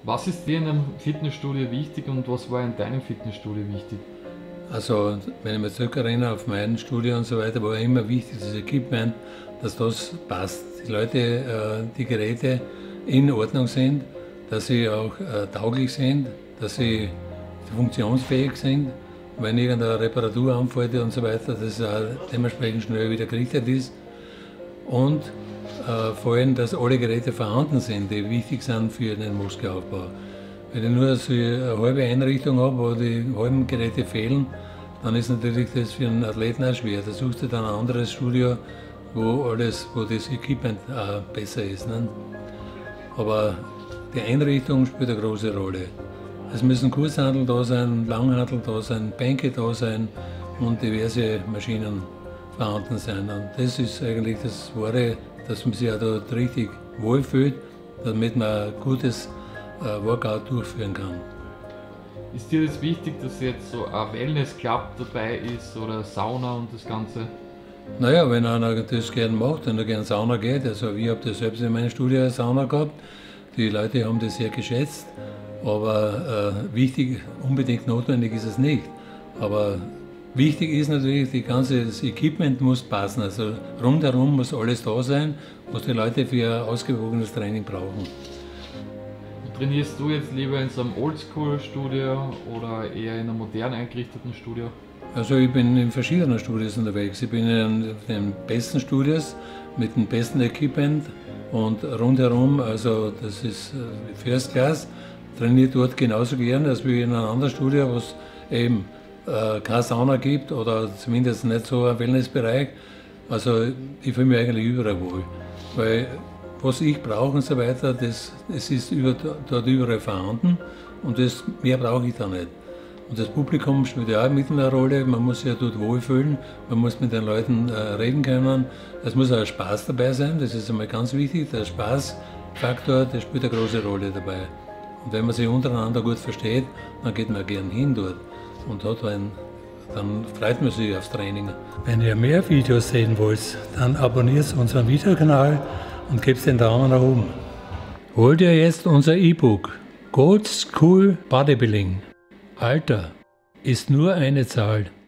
Was ist dir in einem Fitnessstudio wichtig und was war in deinem Fitnessstudio wichtig? Also, wenn ich mich zurückerinnere auf mein Studio und so weiter, war immer wichtig, das Equipment, dass das passt. Die Leute, die Geräte in Ordnung sind, dass sie auch tauglich sind, dass sie funktionsfähig sind. Wenn irgendeine Reparatur anfällt und so weiter, dass es auch dementsprechend schnell wieder gerichtet ist. Und vor allem, dass alle Geräte vorhanden sind, die wichtig sind für den Muskelaufbau. Wenn ich nur so eine halbe Einrichtung habe, wo die halben Geräte fehlen, dann ist natürlich das für einen Athleten auch schwer. Da suchst du dann ein anderes Studio, wo das Equipment auch besser ist. Ne? Aber die Einrichtung spielt eine große Rolle. Es müssen Kurzhantel da sein, Langhantel da sein, Bänke da sein und diverse Maschinen vorhanden sein. Und das ist eigentlich das Wahre, dass man sich auch dort richtig wohlfühlt, damit man ein gutes Workout durchführen kann. Ist dir das wichtig, dass jetzt so ein Wellness-Club dabei ist oder Sauna und das Ganze? Naja, wenn einer das gerne macht und er gerne Sauna geht, also ich habe das selbst in meinem Studio eine Sauna gehabt, die Leute haben das sehr geschätzt, aber wichtig, unbedingt notwendig ist es nicht. Aber wichtig ist natürlich, das Equipment muss passen, also rundherum muss alles da sein, was die Leute für ein ausgewogenes Training brauchen. Trainierst du jetzt lieber in so einem Oldschool-Studio oder eher in einem modern eingerichteten Studio? Also ich bin in verschiedenen Studios unterwegs. Ich bin in den besten Studios mit dem besten Equipment und rundherum, also das ist First Class, trainiere dort genauso gern als wie in einem anderen Studio, wo es eben keine Sauna gibt oder zumindest nicht so ein Wellnessbereich. Also ich fühle mich eigentlich überall wohl, weil was ich brauche und so weiter, das ist dort überall vorhanden und mehr brauche ich da nicht. Und das Publikum spielt ja auch mit eine Rolle, man muss sich ja dort wohlfühlen, man muss mit den Leuten reden können, es muss auch Spaß dabei sein, das ist einmal ganz wichtig, der Spaßfaktor, der spielt eine große Rolle dabei. Und wenn man sich untereinander gut versteht, dann geht man gern hin dort und dann freut man sich aufs Training. Wenn ihr mehr Videos sehen wollt, dann abonniert unseren Videokanal und gebt den Daumen nach oben. Holt ihr jetzt unser E-Book Gold School Bodybuilding. Alter ist nur eine Zahl.